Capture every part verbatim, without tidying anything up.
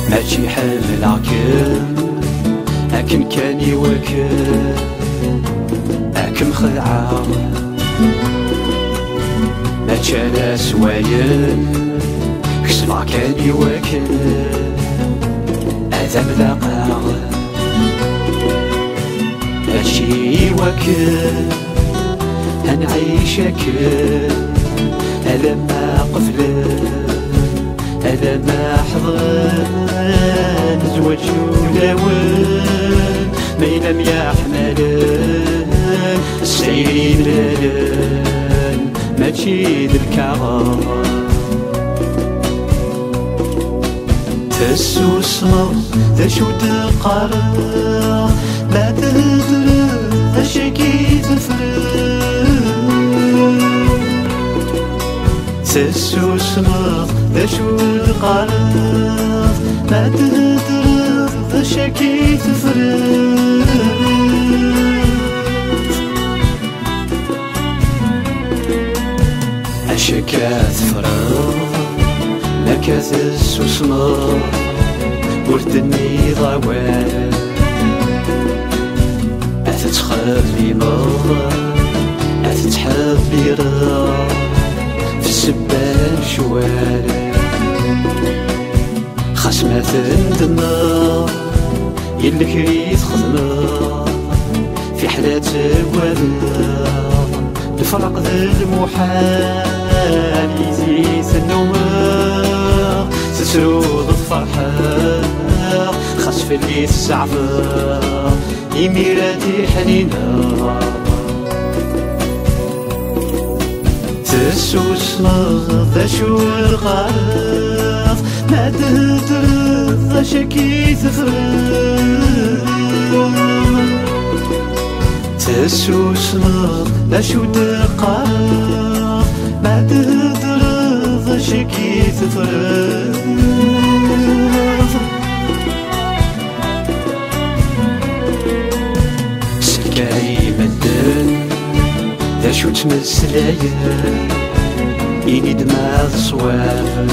ماشي حامل عكم أكن كان يوكل أكم خدعة ماشي على سواين كسبع كان يوكل أذى ملاقا ماشي يوكل هنعيشك هذا ما قفلت هذا ما حضن زواج ولون ما ينام يا حمالن السيرين لالن ما تشيد الكعبة تسوسنا ذا شو تقرر ما تدري ذا شكي تفرق تسوسنا ذا شو تقرر ما تدري ذا شكي تفرق أشكا تفرق ما كتسوسنا وردني ضوال أتتخاف لي مرة أتتحاف لي رضا في السبان شوال خصمة الدماء يلي كريت خدمة في حالات ولا الفرق ذا المحال يزيد النوم تسرود الفرحة خاص في اللي تسعفر يميراتي حنينة تسوسنا ذا شو الغرف ما تدري ذا شكي تفرق تسوسنا ذا شو الغرف ما تدري ذا شكي تفرق سلكاي مدن ذا شو تمسلايا يني دماغ صواب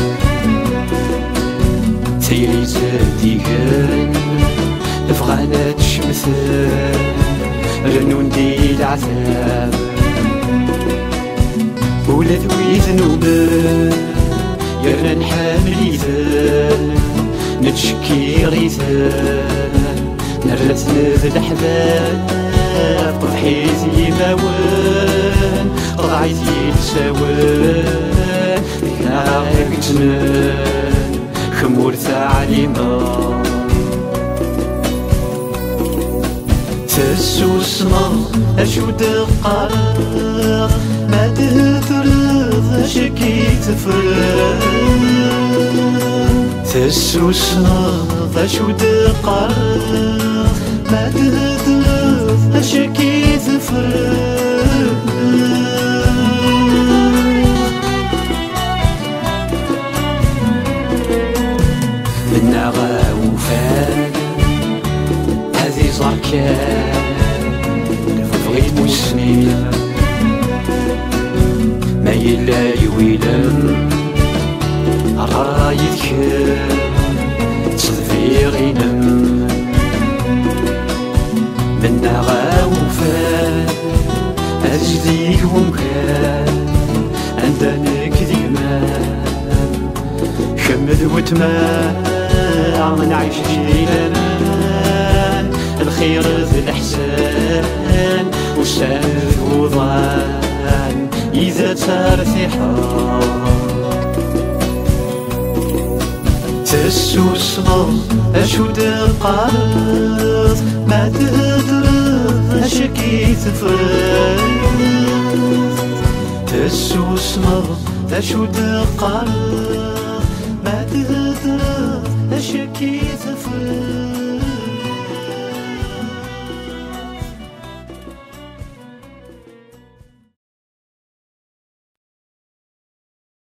تيري زاديهن فغانا تشمثل رنون دي العذاب ولا ذوي ذنوبن يرنا نحامل يذن نتشكي غيثن نرث نذ الأحباب طرحي زي ماون رضعي زي السوان ذكراك جنان خمور ثعليمة تسوسنا أشو دقار ما تدري شكي تفرق تسوسنا أشو دقار ما تدري شكي تفرق منا غاوفان هذي زركان بغيت مسنين ما يلا يويلم رايدك تصدفي غينم منا غاوفان أجديك ومكان عندك ديمان شمد وتمان نعيش جيلان الخير ذي الإحسان وسال وضان إذا ترثيحا تسوسنا أشو دقات ما تدري شكي تفرق تسوسنا أشو دقات ما تدري شكي تفرق